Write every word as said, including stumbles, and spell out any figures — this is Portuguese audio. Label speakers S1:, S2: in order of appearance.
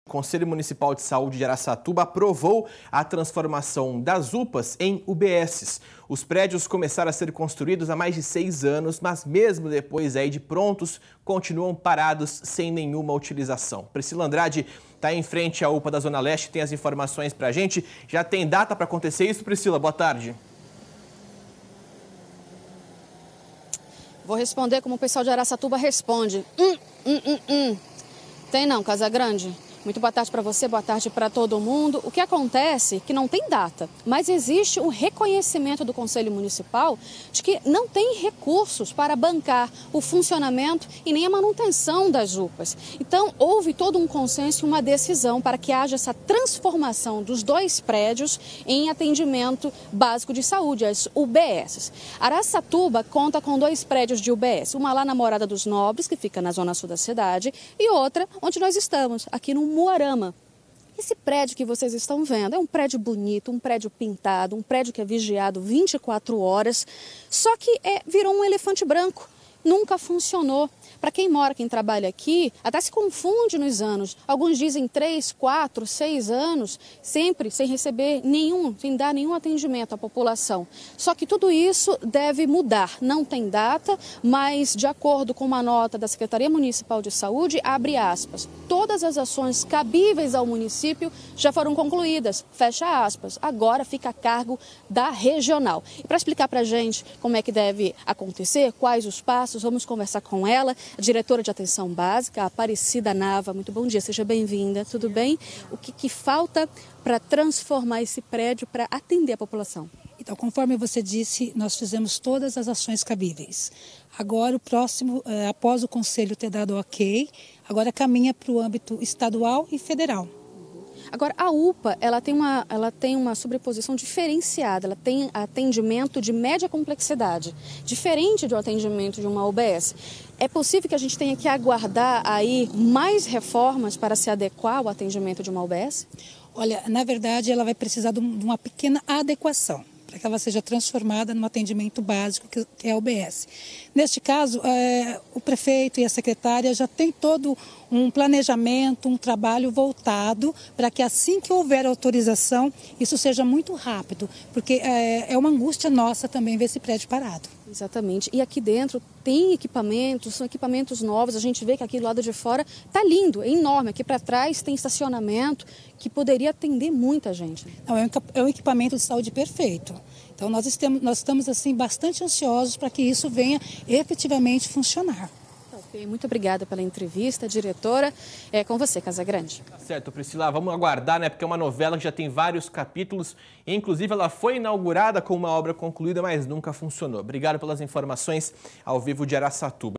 S1: O Conselho Municipal de Saúde de Araçatuba aprovou a transformação das U P As em U B Ss. Os prédios começaram a ser construídos há mais de seis anos, mas mesmo depois aí de prontos, continuam parados sem nenhuma utilização. Priscila Andrade está em frente à U P A da Zona Leste, tem as informações para a gente. Já tem data para acontecer isso, Priscila? Boa tarde.
S2: Vou responder como o pessoal de Araçatuba responde. Hum, hum, hum, hum. Tem não, Casagrande? Muito boa tarde para você, boa tarde para todo mundo. O que acontece é que não tem data, mas existe um reconhecimento do Conselho Municipal de que não tem recursos para bancar o funcionamento e nem a manutenção das U P As. Então, houve todo um consenso e uma decisão para que haja essa transformação dos dois prédios em atendimento básico de saúde, as U B Ss. Araçatuba conta com dois prédios de U B S, uma lá na Morada dos Nobres, que fica na zona sul da cidade, e outra onde nós estamos, aqui no Muarama. Esse prédio que vocês estão vendo é um prédio bonito, um prédio pintado, um prédio que é vigiado vinte e quatro horas, só que é, virou um elefante branco. Nunca funcionou. Para quem mora, quem trabalha aqui, até se confunde nos anos. Alguns dizem três, quatro, seis anos, sempre sem receber nenhum, sem dar nenhum atendimento à população. Só que tudo isso deve mudar. Não tem data, mas de acordo com uma nota da Secretaria Municipal de Saúde, abre aspas, todas as ações cabíveis ao município já foram concluídas, fecha aspas. Agora fica a cargo da regional. E para explicar para a gente como é que deve acontecer, quais os passos, vamos conversar com ela, a diretora de atenção básica, Aparecida Nava. Muito bom dia, seja bem-vinda, tudo bem? O que, que falta para transformar esse prédio para atender a população?
S3: Então, conforme você disse, nós fizemos todas as ações cabíveis. Agora, o próximo, após o Conselho ter dado ok, agora caminha para o âmbito estadual e federal.
S2: Agora, a U P A, ela tem, uma, ela tem uma sobreposição diferenciada, ela tem atendimento de média complexidade, diferente do atendimento de uma U B S. É possível que a gente tenha que aguardar aí mais reformas para se adequar ao atendimento de uma U B S?
S3: Olha, na verdade, ela vai precisar de uma pequena adequação, para que ela seja transformada num atendimento básico, que é a U B S. Neste caso, é, o prefeito e a secretária já têm todo um planejamento, um trabalho voltado para que assim que houver autorização, isso seja muito rápido, porque é, é uma angústia nossa também ver esse prédio parado.
S2: Exatamente. E aqui dentro tem equipamentos, são equipamentos novos, a gente vê que aqui do lado de fora está lindo, é enorme. Aqui para trás tem estacionamento que poderia atender muita gente.
S3: Não, é um equipamento de saúde perfeito. Então nós estamos, nós estamos assim, bastante ansiosos para que isso venha efetivamente funcionar.
S2: Ok, muito obrigada pela entrevista, diretora. É com você, Casagrande.
S1: Tá certo, Priscila. Vamos aguardar, né? Porque é uma novela que já tem vários capítulos. Inclusive, ela foi inaugurada com uma obra concluída, mas nunca funcionou. Obrigado pelas informações ao vivo de Araçatuba.